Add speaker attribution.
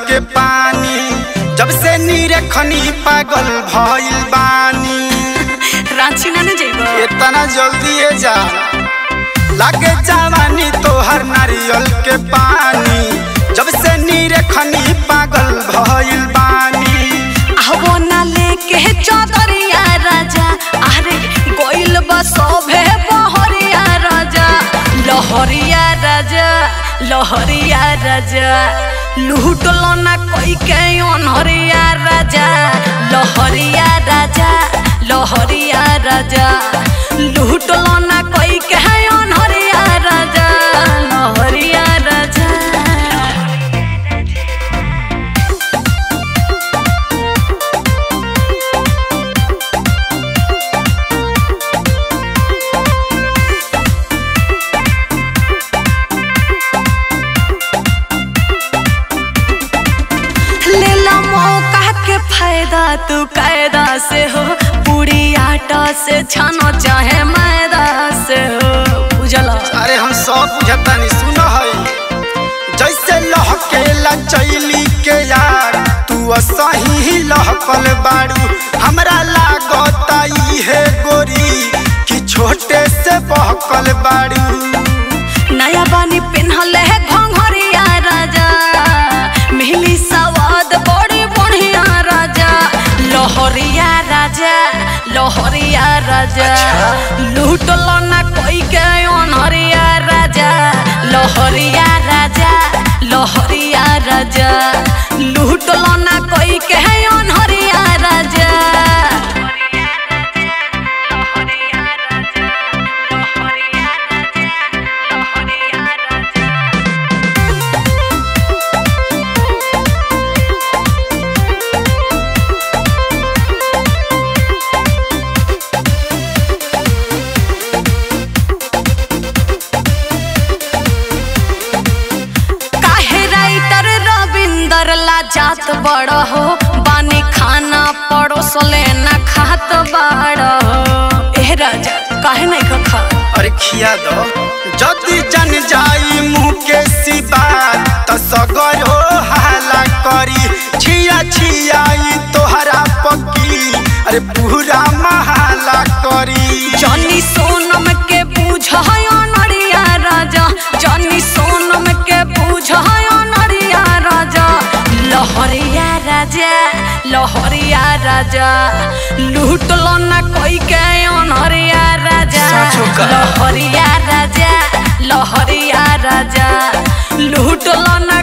Speaker 1: के पानी जब से नीरे खनी पागल भइल बानी।
Speaker 2: रांची ना जाइबो
Speaker 1: इतना जल्दी जा लागे जवानी तोहर नारियल के पानी जब से नीरे खनी पागल भइल बानी।
Speaker 2: आवो ना लेके चौधरिया राजा अरे गोइल बसोभे बहरिया राजा लहरिया राजा लहरिया राजा लूटलो ना कोई के अनहरिया राजा लहरिया राजा लहरिया राजा लूटलो ना कोई के अनहरिया राजा लहरिया राजा। फायदा तू कायदा से हो पूरी आटा से छानो चाहे मैदा से हो बुझला।
Speaker 1: अरे हम सब बुझता नहीं सुन है जैसे लहकेला चैली के यार तू सही लहकल बाड़ू हमरा लागता है गोरी कि छोटे से बहकल बाड़ू।
Speaker 2: नया बानी पिन्हल है घंघरिया राजा मिली सवाद बड़ी बढ़िया राजा लहरिया राजा लहरिया राजा लूटलो ना कोई के अनहरिया राजा लहरिया राजा लहरिया राजा लूटलो ना कोई के अनहरिया राजा। जात बड़ा हो बानी खाना पड़ोसले ना खात बड़ा हो ए राजा काहे नहीं खा।
Speaker 1: अरे खिया दो जदी जन जाई मुँह के सिबा त सगर हो हाला करी छिया छियाई तोहरा पकी अरे पूरा महाला करी।
Speaker 2: जानी सोनम के बुझायो नरिया राजा जानी सोनम के बुझायो नरिया राजा लहरिया राजा लहरिया राजा लूटलो ना कोई के अनहरिया राजा लहरिया राजा लहरिया राजा लूटलो ना